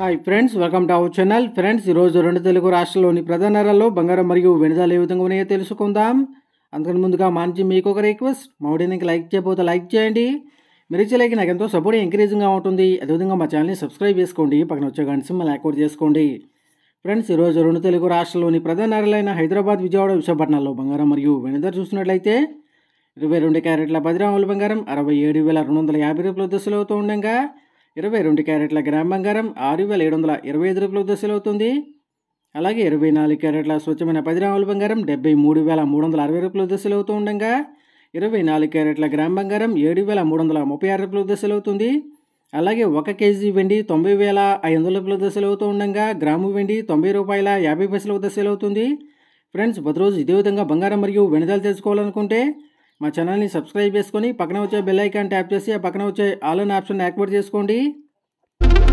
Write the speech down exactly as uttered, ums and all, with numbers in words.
Hi friends, welcome to our channel. Friends, ఈరోజు రెండు తెలుగు రాష్ట్రాల్లోని ప్రధాన నగరాల్లో బంగారం మరియు వెనుదల ఏ విధంగా ఉన్నాయో తెలుసుకుందాం. అందుకని ముందుగా మా నుంచి మీకు ఒక రిక్వెస్ట్, మా వీడియోకి లైక్ చేయకపోతే లైక్ చేయండి. మీరు ఇచ్చే లైక్ నాకు ఎంతో సపోర్ట్ ఎంకరేజింగ్గా ఉంటుంది. అదేవిధంగా మా ఛానల్ని సబ్స్క్రైబ్ చేసుకోండి, పక్కన వచ్చే గంట సింబల్ యాక్టివేట్ చేసుకోండి. ఫ్రెండ్స్, ఈరోజు రెండు తెలుగు రాష్ట్రాల్లోని ప్రధాన నగరాలైన హైదరాబాద్, విజయవాడ, విశాఖపట్నాల్లో బంగారం మరియు వెనుదల చూసినట్లయితే ఇరవై రెండు క్యారెట్ల పది గ్రాముల బంగారం అరవై ఏడు వేల రెండు వందల యాభై రూపాయల దశలు అవుతూ ఉండగా ఇరవై రెండు క్యారెట్ల గ్రామ్ బంగారం ఆరు వేల ఏడు వందల ఇరవై ఐదు రూపాయల దశలు అవుతుంది. అలాగే ఇరవై నాలుగు క్యారెట్ల స్వచ్ఛమైన పది గ్రాముల బంగారం డెబ్బై మూడు వేల మూడు వందల అరవై రూపాయల దశలు అవుతూ ఉండగా ఇరవై నాలుగు క్యారెట్ల గ్రామ్ బంగారం ఏడు వేల మూడు వందల ముప్పై ఆరు రూపాయల దశలు అవుతుంది. అలాగే ఒక కేజీ వెండి తొంభై వేల ఐదు వందల రూపాయల దశలు అవుతూ ఉండగా గ్రాము వెండి తొంభై రూపాయల యాభై పైసల దశలు అవుతుంది. ఫ్రెండ్స్, ప్రతిరోజు ఇదే విధంగా బంగారం మరియు వెనుదల తెలుసుకోవాలనుకుంటే మా ఛానల్ని సబ్స్క్రైబ్ చేసుకొని పక్కన వచ్చే బెల్ ఐకాన్ ట్యాప్ చేసి ఆ పక్కన వచ్చే ఆల్ అనే ఆప్షన్ యాక్టివేట్ చేసుకోండి.